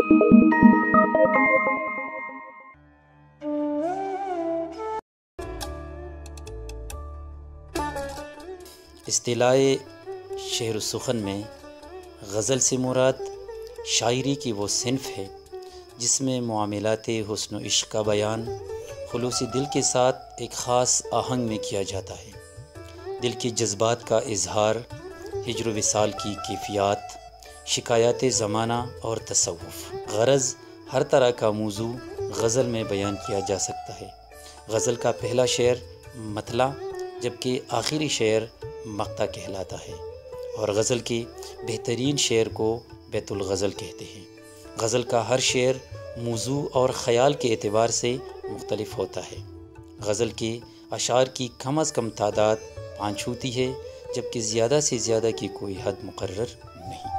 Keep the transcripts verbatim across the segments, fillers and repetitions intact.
اصطلاح شعر و سخن میں غزل سے مراد شاعری کی وہ صنف ہے جس میں معاملات حسن و عشق کا بیان خلوص دل کے ساتھ ایک خاص آہنگ میں کیا جاتا ہے۔ دل کے جذبات کا اظہار، ہجر و وصال کی کیفیات، شکایات زمانہ اور تصوف، غرض ہر طرح کا موضوع غزل میں بیان کیا جا سکتا ہے۔ غزل کا پہلا شعر مطلع جبکہ آخری شعر مقطع کہلاتا ہے، اور غزل کے بہترین شعر کو بیت الغزل کہتے ہیں۔ غزل کا ہر شعر موضوع اور خیال کے اعتبار سے مختلف ہوتا ہے۔ غزل کے اشعار کی کم از کم تعداد پانچ ہوتی ہے، جبکہ زیادہ سے زیادہ کی کوئی حد مقرر نہیں۔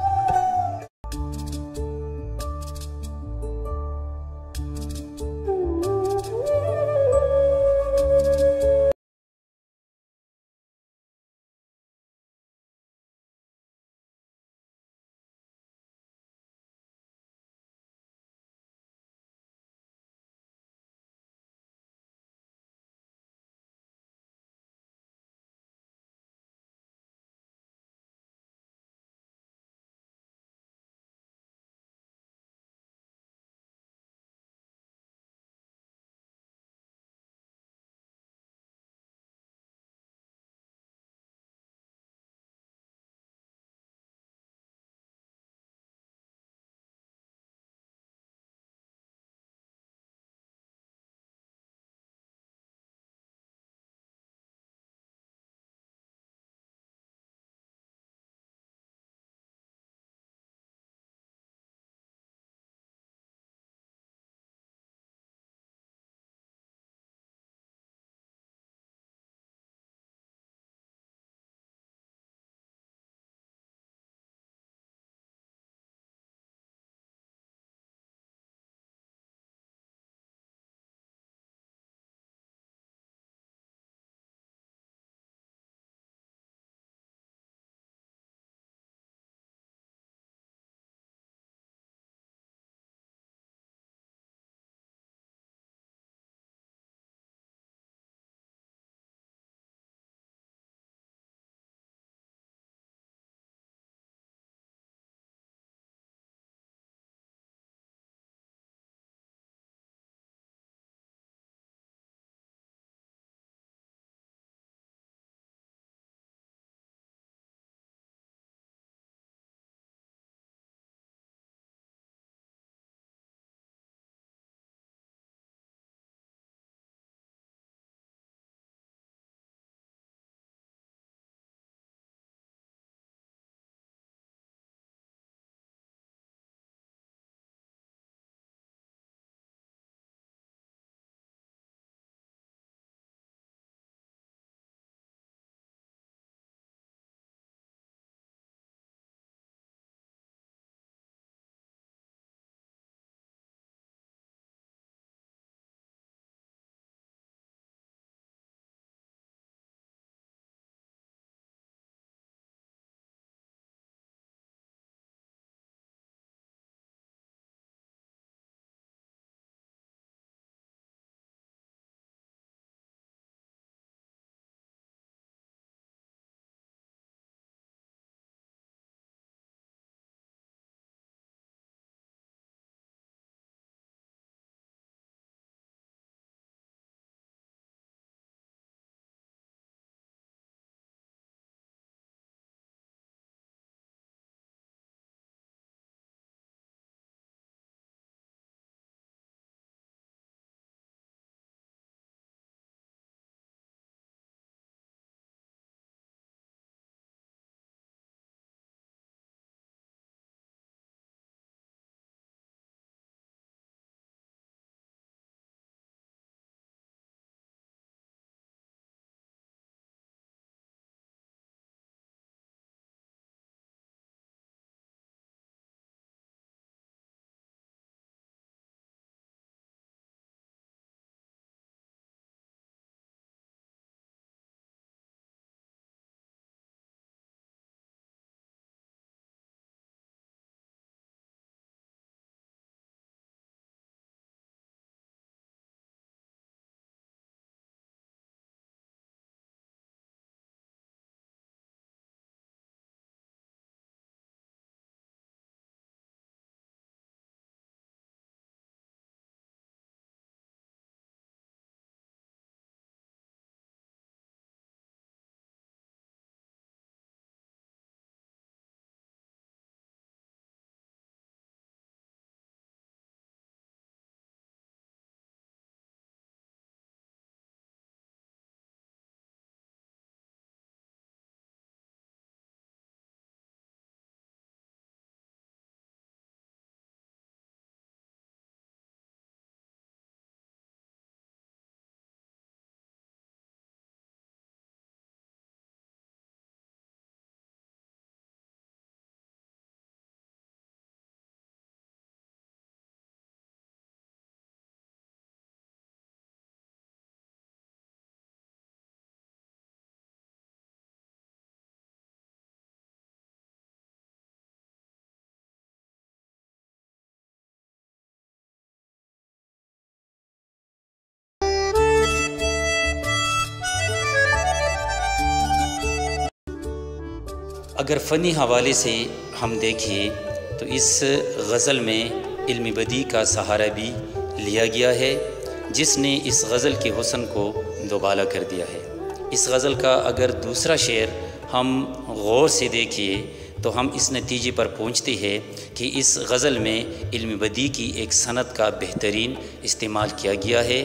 اگر فنی حوالے سے ہم دیکھیں تو اس غزل میں علم بدیع کا سہارا بھی لیا گیا ہے، جس نے اس غزل کے حسن کو دوبالا کر دیا ہے۔ اس غزل کا اگر دوسرا شعر ہم غور سے دیکھیں تو ہم اس نتیجے پر پہنچتے ہیں کہ اس غزل میں علم بدیع کی ایک صنعت کا بہترین استعمال کیا گیا ہے۔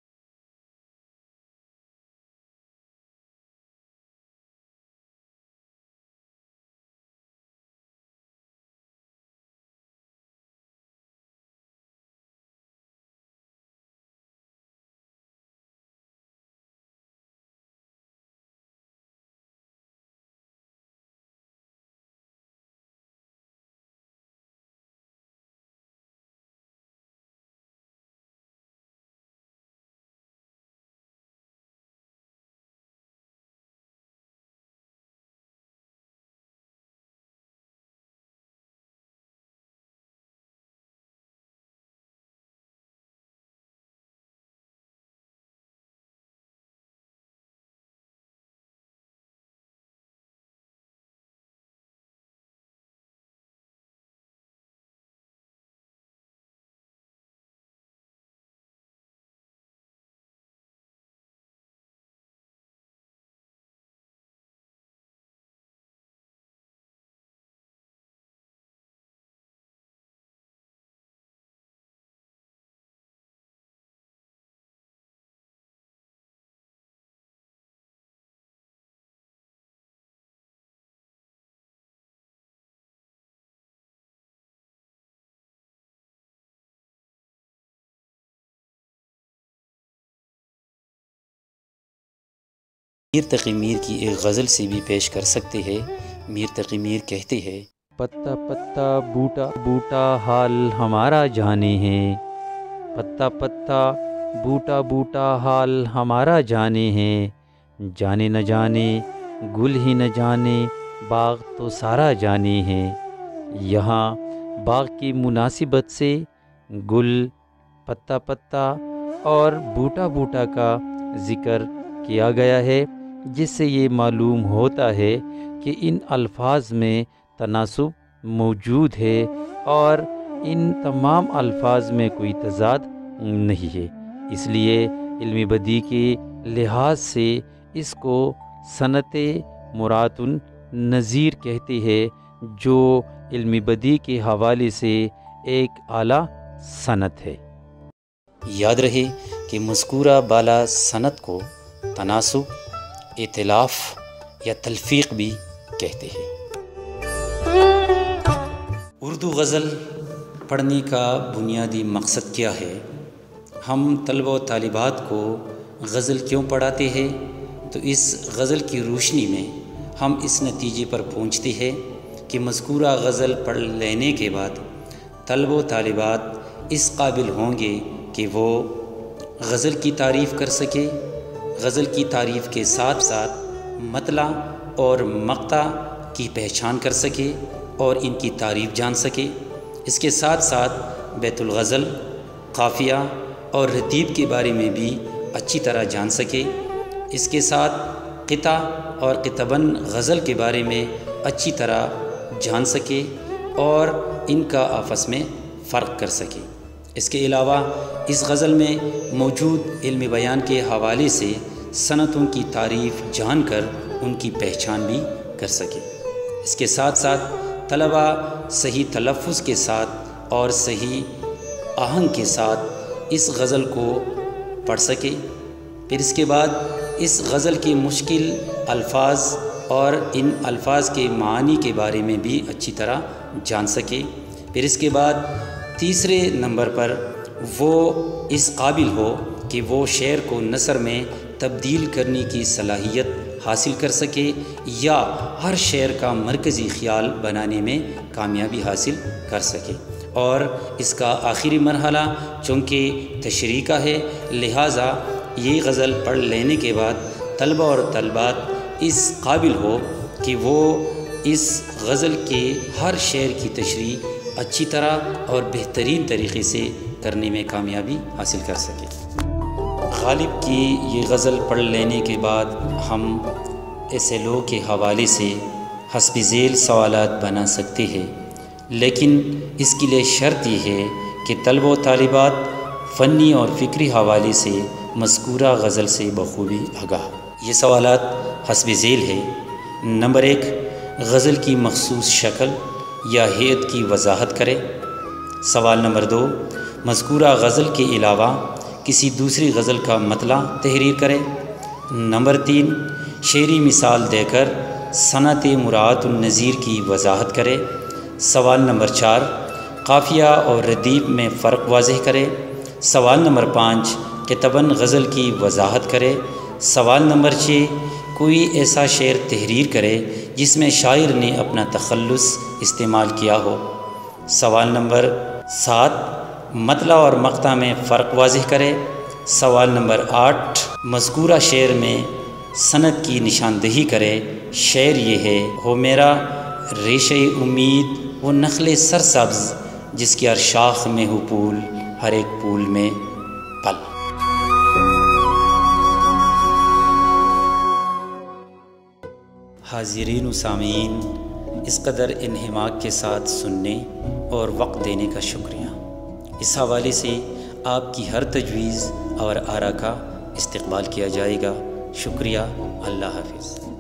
میر تقی میر کی ایک غزل سے بھی پیش کر سکتے ہیں۔ میر تقی میر کہتے ہیں، پتا پتا بوٹا بوٹا حال ہمارا جانے ہیں، پتا پتا بوٹا بوٹا حال ہمارا جانے ہیں، جانے نہ جانے گل ہی نہ جانے باغ تو سارا جانے ہیں۔ یہاں باغ کی مناسبت سے گل، پتا پتا اور بوٹا بوٹا کا ذکر کیا گیا ہے، جس سے یہ معلوم ہوتا ہے کہ ان الفاظ میں تناسب موجود ہے اور ان تمام الفاظ میں کوئی تضاد نہیں ہے۔ اس لیے علم بدیع کے لحاظ سے اس کو صنعت مرات النظیر کہتے ہیں، جو علم بدیع کے حوالے سے ایک اعلیٰ صنعت ہے۔ یاد رہے کہ مذکورہ بالا صنعت کو تناسب، ائتلاف یا تلفیق بھی کہتے ہیں۔ اردو غزل پڑھنے کا بنیادی مقصد کیا ہے؟ ہم طلبہ و طالبات کو غزل کیوں پڑھاتے ہیں؟ تو اس غزل کی روشنی میں ہم اس نتیجے پر پہنچتے ہیں کہ مذکورہ غزل پڑھ لینے کے بعد طلبہ و طالبات اس قابل ہوں گے کہ وہ غزل کی تعریف کر سکے، غزل کی تعریف کے ساتھ ساتھ مطلع اور مقطع کی پہچان کر سکے اور ان کی تعریف جان سکے۔ اس کے ساتھ ساتھ بیت الغزل، قافیہ اور رتیب کے بارے میں بھی اچھی طرح جان سکے۔ اس کے ساتھ قطع اور قطباً غزل کے بارے میں اچھی طرح جان سکے اور ان کا آپس میں فرق کر سکے۔ اس کے علاوہ اس غزل میں موجود علم بیان کے حوالے سے صنعتوں کی تعریف جان کر ان کی پہچان بھی کر سکے۔ اس کے ساتھ ساتھ طلبہ صحیح تلفظ کے ساتھ اور صحیح آہنگ کے ساتھ اس غزل کو پڑھ سکے۔ پھر اس کے بعد اس غزل کے مشکل الفاظ اور ان الفاظ کے معانی کے بارے میں بھی اچھی طرح جان سکے۔ پھر اس کے بعد تیسرے نمبر پر وہ اس قابل ہو کہ وہ شعر کو نثر میں تبدیل کرنے کی صلاحیت حاصل کر سکے یا ہر شعر کا مرکزی خیال بنانے میں کامیابی حاصل کر سکے۔ اور اس کا آخری مرحلہ چونکہ تشریح کا ہے، لہٰذا یہ غزل پڑھ لینے کے بعد طلبہ اور طالبات اس قابل ہو کہ وہ اس غزل کے ہر شعر کی تشریح اچھی طرح اور بہترین طریقے سے کرنے میں کامیابی حاصل کر سکے۔ غالب کی یہ غزل پڑھ لینے کے بعد ہم ایسے لوگ کے حوالے سے حسب ذیل سوالات بنا سکتے ہیں، لیکن اس کے لیے شرط یہ ہے کہ طلبہ و طالبات فنی اور فکری حوالے سے مذکورہ غزل سے بخوبی آگاہ۔ یہ سوالات حسب ذیل ہے۔ نمبر ایک، غزل کی مخصوص شکل یا ہیئت کی وضاحت کرے۔ سوال نمبر دو، مذکورہ غزل کے علاوہ کسی دوسری غزل کا مطلع تحریر کرے۔ نمبر تین، شعری مثال دے کر صنعت مراعات النظیر کی وضاحت کرے۔ سوال نمبر چار، قافیہ اور ردیف میں فرق واضح کرے۔ سوال نمبر پانچ، کتباً غزل کی وضاحت کرے۔ سوال نمبر چھ، کوئی ایسا شعر تحریر کرے جس میں شاعر نے اپنا تخلص استعمال کیا ہو۔ سوال نمبر سات، مطلع اور مقطع میں فرق واضح کرے۔ سوال نمبر آٹھ، مذکورہ شعر میں صنعت کی نشاندہی کرے۔ شعر یہ ہے، ہو میرا ریشہ امید وہ نخل سرسبز، جس کی ہر شاخ میں ہو پھول، ہر ایک پھول میں پل۔ حاضرین و سامعین، اس قدر انہماک کے ساتھ سننے اور وقت دینے کا شکریہ۔ اس حوالے سے آپ کی ہر تجویز اور آراء کا استقبال کیا جائے گا۔ شکریہ۔ اللہ حافظ۔